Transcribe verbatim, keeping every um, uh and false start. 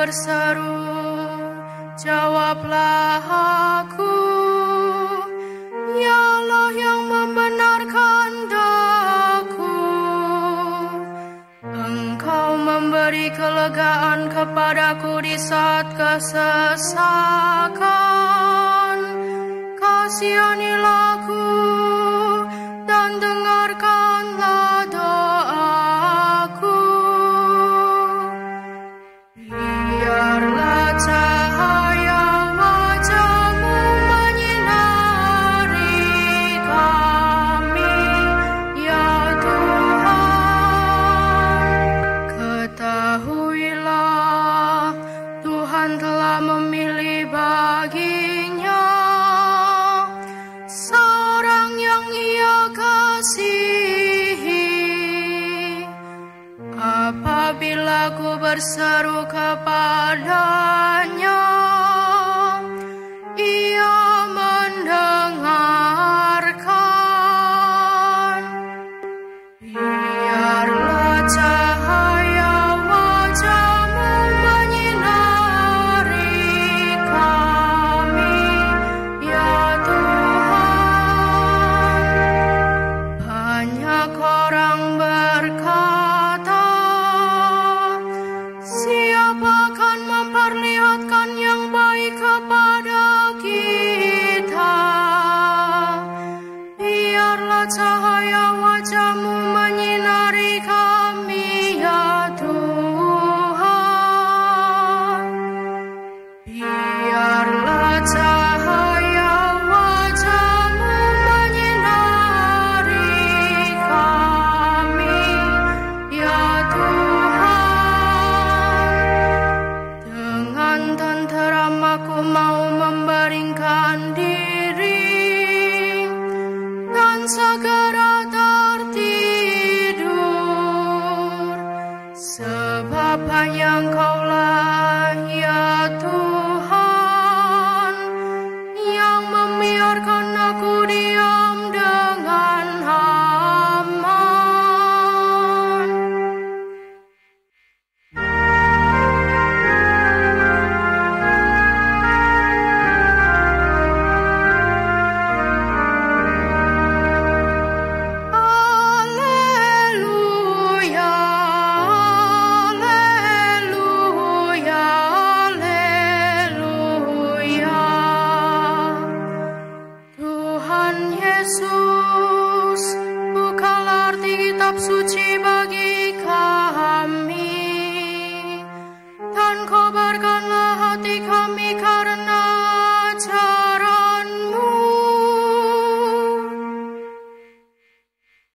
berseru, jawablah aku, ya Allah yang membenarkan daku. Engkau memberi kelegaan kepadaku di saat kesesakan. Kasihanilah aku dan dengarkanlah doaku. Biarlah cahaya wajah-Mu menyinari kami, ya Tuhan. Ketahuilah, Tuhan telah memilih baginya seorang yang Ia kasihi. Apabila ku berseru kepadanya, Ia mendengarkan. Biarlah cahaya wajah-Mu menyinari kami, ya Tuhan. Banyak orang berkata, siapa akan memperlihatkan yang baik kepada kita? Biarlah cahaya wajah-Mu menyinari kami, ya Tuhan. Biarlah cahaya wajah-Mu menyinari kami, ya Tuhan. Dengan tenteram aku mau membaringkan diri dan segera tertidur, sebab hanya Engkaulah, ya Tuhan, yang membiarkan aku diam dengan aman. Haleluya, haleluya, haleluya. Tuhan Yesus, bukalah arti kitab suci